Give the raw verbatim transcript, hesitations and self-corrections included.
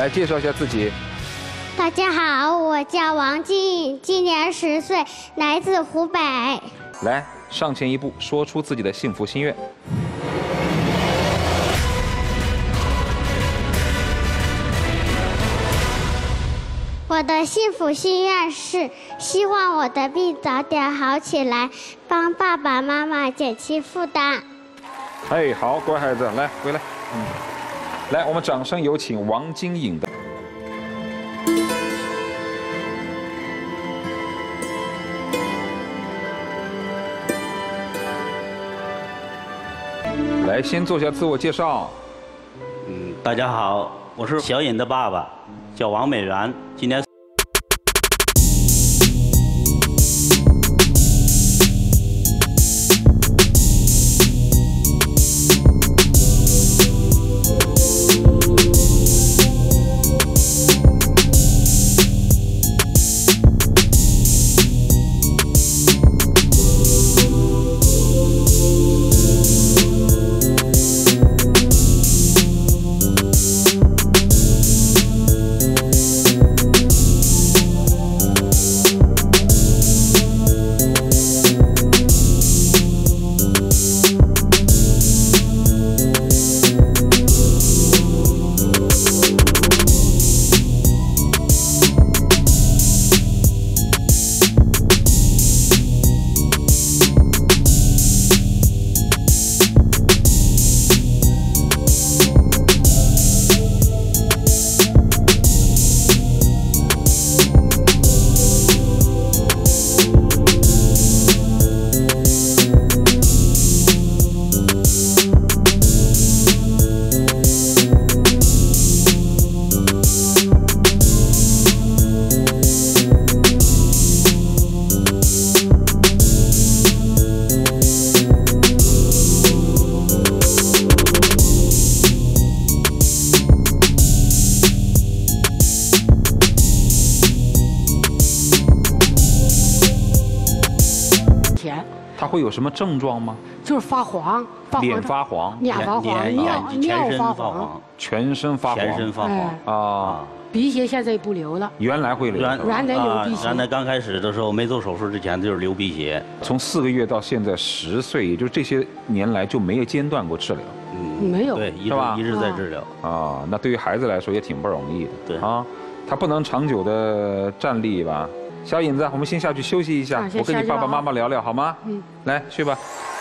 来介绍一下自己。 大家好，我叫王金颖，今年十岁，来自湖北。 来，上前一步，说出自己的幸福心愿。 我的幸福心愿是希望我的病早点好起来，帮爸爸妈妈减轻负担。 哎，好，乖孩子，来回来。嗯，来，我们掌声有请王金颖的。来，先做一下自我介绍。 嗯，大家好，我是小颖的爸爸，叫王美元，今年。 他会有什么症状吗？ 就是发黄，发黄脸发黄， 脸发黄，尿尿发黄， 全身发黄， 全身发黄啊。 鼻血现在不流了， 原来会流， 原来流鼻血。 原来刚开始的时候没做手术之前就是流鼻血， 从四个月到现在十岁，也就是这些年来就没有间断过治疗。 嗯，没有， 对，一直一直在治疗啊。那对于孩子来说也挺不容易的， 对啊，他不能长久的站立吧？小影子，我们先下去休息一下，我跟你爸爸妈妈聊聊好吗？嗯，来去吧。